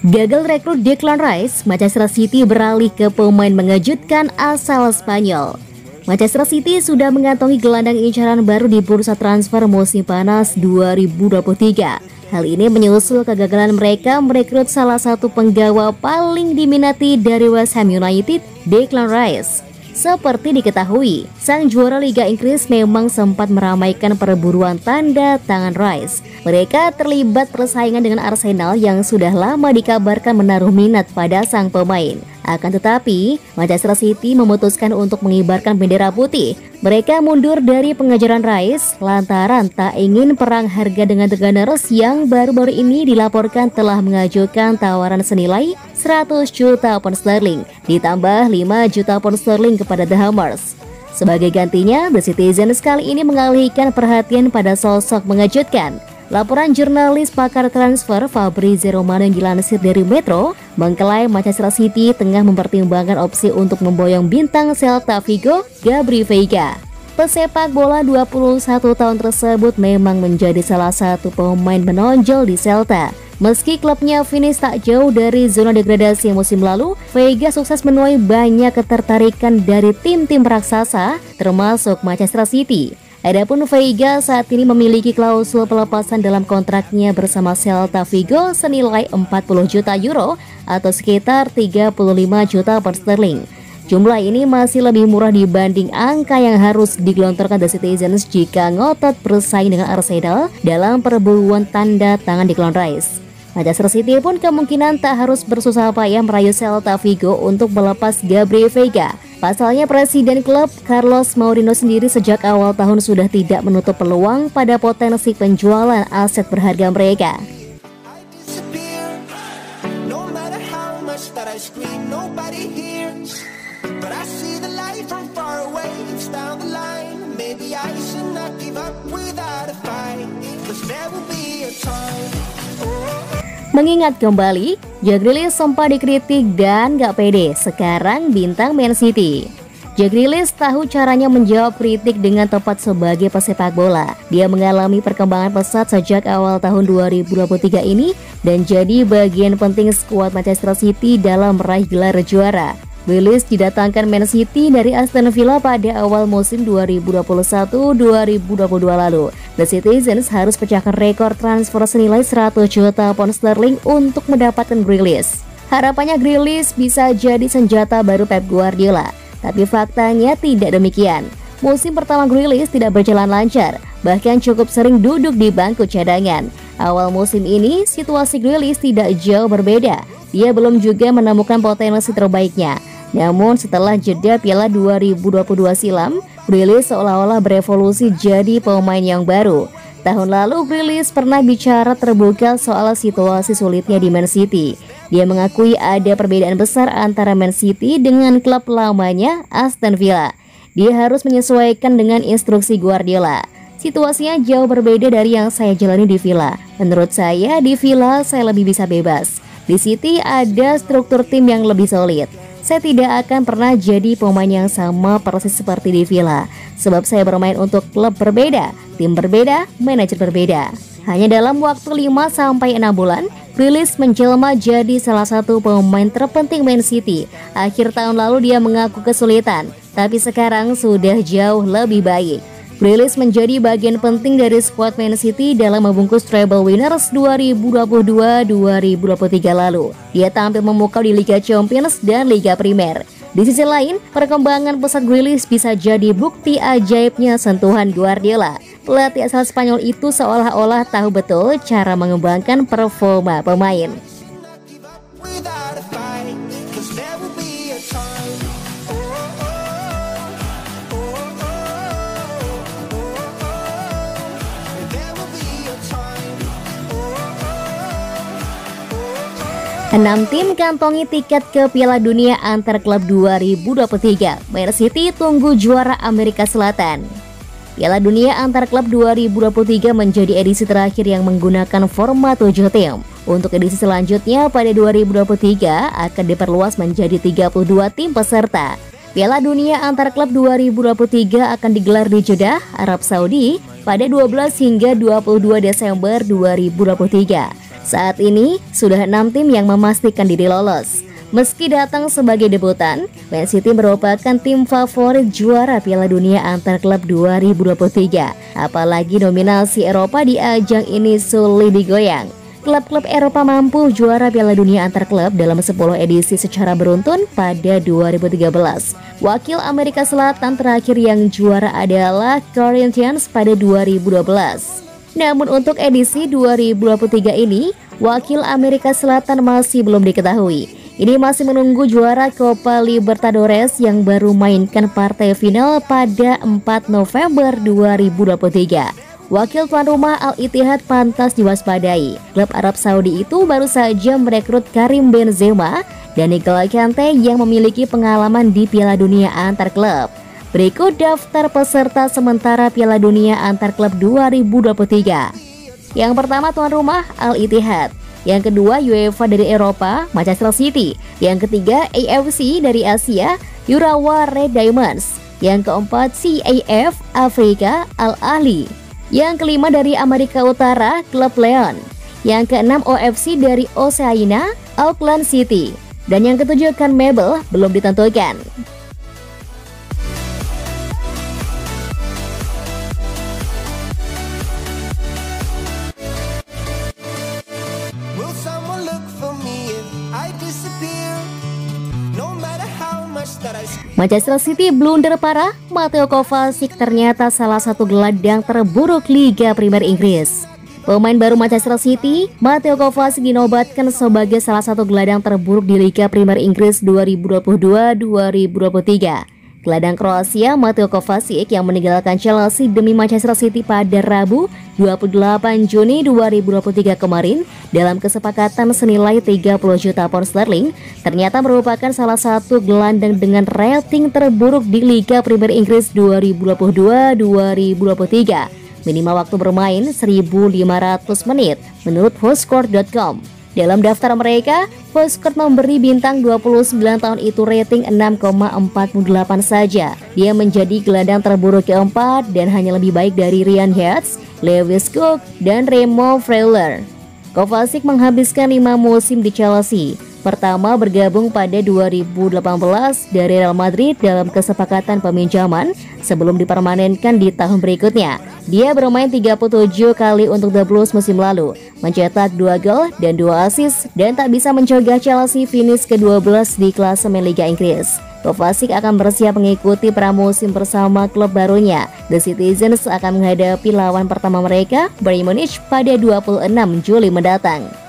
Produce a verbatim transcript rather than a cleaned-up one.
Gagal rekrut Declan Rice, Manchester City beralih ke pemain mengejutkan asal Spanyol. Manchester City sudah mengantongi gelandang incaran baru di bursa transfer musim panas dua ribu dua puluh tiga. Hal ini menyusul kegagalan mereka merekrut salah satu penggawa paling diminati dari West Ham United, Declan Rice. Seperti diketahui, sang juara Liga Inggris memang sempat meramaikan perburuan tanda tangan Rice. Mereka terlibat persaingan dengan Arsenal yang sudah lama dikabarkan menaruh minat pada sang pemain. Akan tetapi, Manchester City memutuskan untuk mengibarkan bendera putih. Mereka mundur dari pengejaran Rice lantaran tak ingin perang harga dengan The Gunners yang baru-baru ini dilaporkan telah mengajukan tawaran senilai seratus juta pound sterling ditambah lima juta pound sterling kepada The Hammers. Sebagai gantinya, The Citizens kali ini mengalihkan perhatian pada sosok mengejutkan. Laporan jurnalis pakar transfer Fabrizio Romano yang dilansir dari Metro mengklaim Manchester City tengah mempertimbangkan opsi untuk memboyong bintang Celta Vigo, Gabri Veiga. Pesepak bola dua puluh satu tahun tersebut memang menjadi salah satu pemain menonjol di Celta. Meski klubnya finish tak jauh dari zona degradasi musim lalu, Veiga sukses menuai banyak ketertarikan dari tim-tim raksasa, termasuk Manchester City. Adapun Veiga saat ini memiliki klausul pelepasan dalam kontraknya bersama Celta Vigo senilai empat puluh juta euro atau sekitar tiga puluh lima juta pound sterling. Jumlah ini masih lebih murah dibanding angka yang harus digelontorkan The Citizens jika ngotot bersaing dengan Arsenal dalam perburuan tanda tangan Declan Rice. Manchester City pun kemungkinan tak harus bersusah payah merayu Celta Vigo untuk melepas Gabri Veiga. Pasalnya presiden klub Carlos Mourinho sendiri sejak awal tahun sudah tidak menutup peluang pada potensi penjualan aset berharga mereka. Mengingat kembali, Jack Grealish sempat dikritik dan gak pede, sekarang bintang Man City. Jack Grealish tahu caranya menjawab kritik dengan tepat sebagai pesepak bola. Dia mengalami perkembangan pesat sejak awal tahun dua ribu dua puluh tiga ini dan jadi bagian penting skuad Manchester City dalam meraih gelar juara. Grealish didatangkan Man City dari Aston Villa pada awal musim dua ribu dua puluh satu dua ribu dua puluh dua lalu. The Citizens harus pecahkan rekor transfer senilai seratus juta pound sterling untuk mendapatkan Grealish. Harapannya Grealish bisa jadi senjata baru Pep Guardiola, tapi faktanya tidak demikian. Musim pertama Grealish tidak berjalan lancar, bahkan cukup sering duduk di bangku cadangan. Awal musim ini, situasi Grealish tidak jauh berbeda. Dia belum juga menemukan potensi terbaiknya. Namun setelah jeda Piala dua ribu dua puluh dua silam, Grealish seolah-olah berevolusi jadi pemain yang baru. Tahun lalu Grealish pernah bicara terbuka soal situasi sulitnya di Man City. Dia mengakui ada perbedaan besar antara Man City dengan klub lamanya Aston Villa. Dia harus menyesuaikan dengan instruksi Guardiola. Situasinya jauh berbeda dari yang saya jalani di Villa. Menurut saya di Villa saya lebih bisa bebas. Di City ada struktur tim yang lebih solid. Saya tidak akan pernah jadi pemain yang sama persis seperti di Villa, sebab saya bermain untuk klub berbeda, tim berbeda, manajer berbeda. Hanya dalam waktu lima sampai enam bulan, Grealish menjelma jadi salah satu pemain terpenting Man City. Akhir tahun lalu dia mengaku kesulitan, tapi sekarang sudah jauh lebih baik. Grealish menjadi bagian penting dari skuad Man City dalam membungkus treble winners dua ribu dua puluh dua dua ribu dua puluh tiga lalu. Dia tampil memukau di Liga Champions dan Liga Primer. Di sisi lain, perkembangan pesat Grealish bisa jadi bukti ajaibnya sentuhan Guardiola. Pelatih asal Spanyol itu seolah-olah tahu betul cara mengembangkan performa pemain. Enam tim kantongi tiket ke Piala Dunia antar klub dua ribu dua puluh tiga. Man City tunggu juara Amerika Selatan. Piala Dunia antar klub dua ribu dua puluh tiga menjadi edisi terakhir yang menggunakan format tujuh tim. Untuk edisi selanjutnya pada dua ribu dua puluh tiga akan diperluas menjadi tiga puluh dua tim peserta. Piala Dunia antar klub dua ribu dua puluh tiga akan digelar di Jeddah, Arab Saudi pada dua belas hingga dua puluh dua Desember dua ribu dua puluh tiga. Saat ini sudah enam tim yang memastikan diri lolos. Meski datang sebagai debutan, Man City merupakan tim favorit juara Piala Dunia antar klub dua ribu dua puluh tiga. Apalagi nominasi Eropa di ajang ini sulit digoyang. Klub-klub Eropa mampu juara Piala Dunia antar klub dalam sepuluh edisi secara beruntun pada dua ribu tiga belas. Wakil Amerika Selatan terakhir yang juara adalah Corinthians pada dua ribu dua belas. Namun untuk edisi dua ribu dua puluh tiga ini, wakil Amerika Selatan masih belum diketahui. Ini masih menunggu juara Copa Libertadores yang baru mainkan partai final pada empat November dua ribu dua puluh tiga. Wakil tuan rumah Al-Ittihad pantas diwaspadai. Klub Arab Saudi itu baru saja merekrut Karim Benzema dan N'Golo Kante yang memiliki pengalaman di Piala Dunia antar klub. Berikut daftar peserta sementara Piala Dunia antar klub dua ribu dua puluh tiga. Yang pertama tuan rumah Al-Ittihad. Yang kedua UEFA dari Eropa, Manchester City. Yang ketiga A F C dari Asia, Urawa Red Diamonds. Yang keempat C A F Afrika, Al Ahly. Yang kelima dari Amerika Utara, Klub Leon. Yang keenam O F C dari Oceania, Auckland City. Dan yang ketujuh CONMEBOL belum ditentukan. Manchester City blunder parah, Mateo Kovacic ternyata salah satu gelandang terburuk Liga Primer Inggris. Pemain baru Manchester City, Mateo Kovacic dinobatkan sebagai salah satu gelandang terburuk di Liga Primer Inggris dua ribu dua puluh dua dua ribu dua puluh tiga. Gelandang Kroasia Mateo Kovacic yang meninggalkan Chelsea demi Manchester City pada Rabu dua puluh delapan Juni dua ribu dua puluh tiga kemarin dalam kesepakatan senilai tiga puluh juta pound sterling ternyata merupakan salah satu gelandang dengan rating terburuk di Liga Primer Inggris dua ribu dua puluh dua dua ribu dua puluh tiga. Minimal waktu bermain seribu lima ratus menit menurut Fourscore dot com. Dalam daftar mereka, Fourscore memberi bintang dua puluh sembilan tahun itu rating enam koma empat delapan saja. Dia menjadi gelandang terburuk keempat dan hanya lebih baik dari Ryan Yates, Lewis Cook, dan Remo Freuler. Kovacic menghabiskan lima musim di Chelsea. Pertama bergabung pada dua ribu delapan belas dari Real Madrid dalam kesepakatan peminjaman sebelum dipermanenkan di tahun berikutnya. Dia bermain tiga puluh tujuh kali untuk The Blues musim lalu, mencetak dua gol dan dua assist dan tak bisa mencegah Chelsea finish ke dua belas di klasemen Liga Inggris. Kovacic akan bersiap mengikuti pramusim bersama klub barunya. The Citizens akan menghadapi lawan pertama mereka, Bayern Munich, pada dua puluh enam Juli mendatang.